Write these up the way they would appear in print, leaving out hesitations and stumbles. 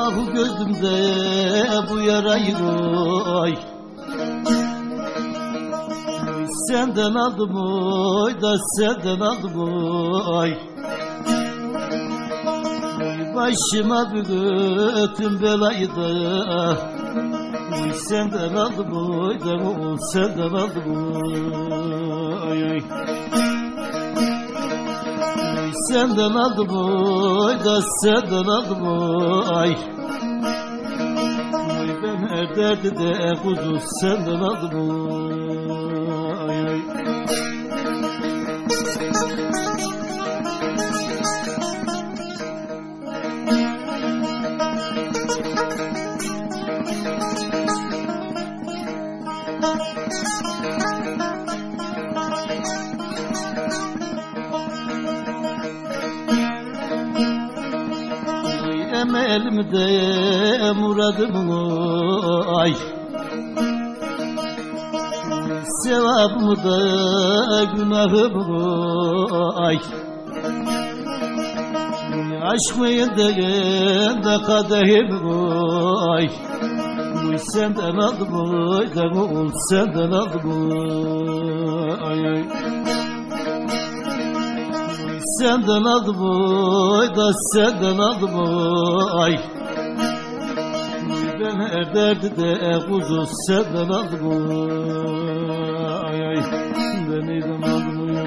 Bu gözümde bu yarayı oy, senden aldım oy da senden aldım oy. Başıma büyüttüm belayı da senden aldım oy da senden aldım oy. Senden aldım oy da senden aldım oy. Ben her derdi de kuzu senden aldım oy. Elimde muradım ay, sevabımı da günahım ay. Aşk mıyım da kadehim ay. Senden aldım oy da senden aldım ay. Senden aldım oy da senden aldım oy. Ben her derdi de kuzu senden aldım oy. Beni de aldım oy.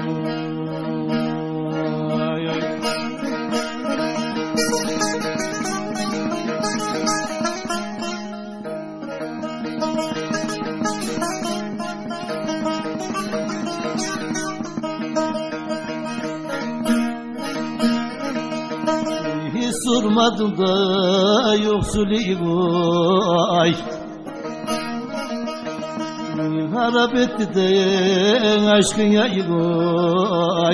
Hiç sormadım da yoksuluyum ay. Harap etti de aşkın yayım ay.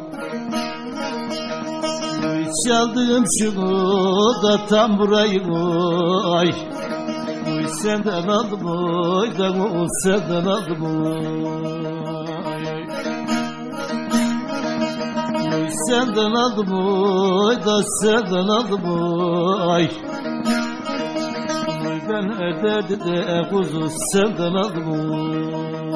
Çaldığım şunu da tam burayım ay. Senden aldım oy da senden aldım oy. Senden aldım oy da senden aldım oy. Ben her derdi de kuzu senden aldım oy.